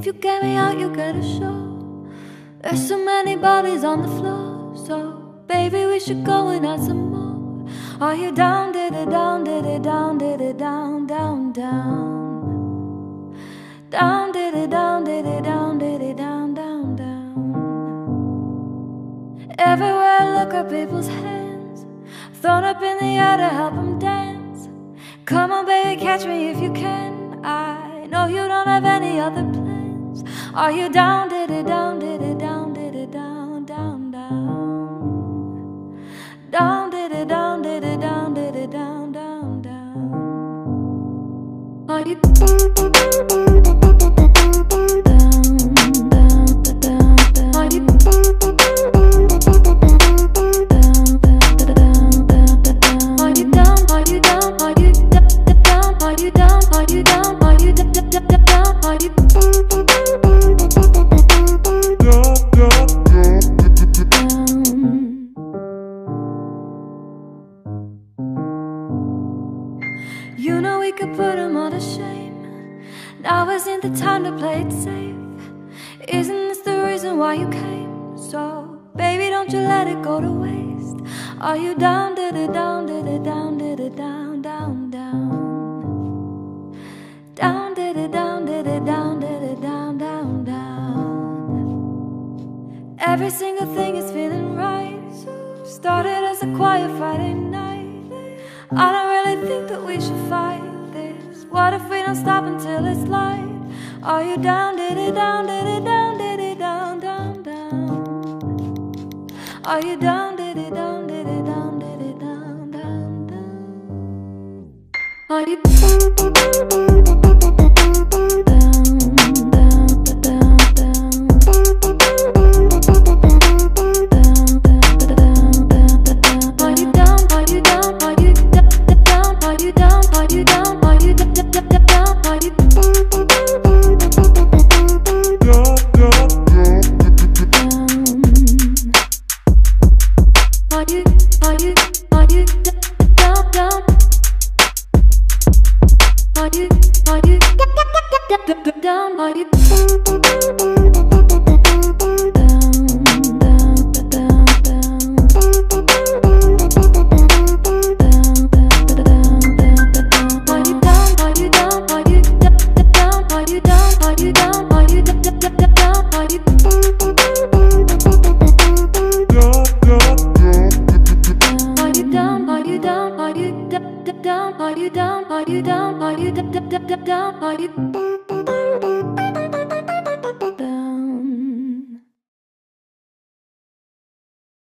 you get me out, you get a show. There's so many bodies on the floor, so baby, we should go and add some more. Are you down, did it down, did it down, did it down, down, down? Down, did it down, did it down, did it down, down, down? Everywhere I look at people's hands, thrown up in the air to help them dance. Come on baby, catch me if you can. I know you don't have any other plans. Are you down, did it down, did it down, did it down, down, down? Down, did it down, did it down, did it down, down, down? Are you down, down, down, down, down? Are you You know we could put them all to shame. Now isn't the time to play it safe. Isn't this the reason why you came? So, baby, don't you let it go to waste. Are you down, did it down, did it down, did it down, down, down? Down, did it down, did it down, did it down, down, down? Every single thing is feeling right. Started as a quiet Friday night. I don't really think that we should fight this. What if we don't stop until it's light? Are you down, did it down, did it down, did it down, down, down? Are you down, did it down, did it down, did it down, down, down? Are you down, down, down, down, down? Are you down? Are you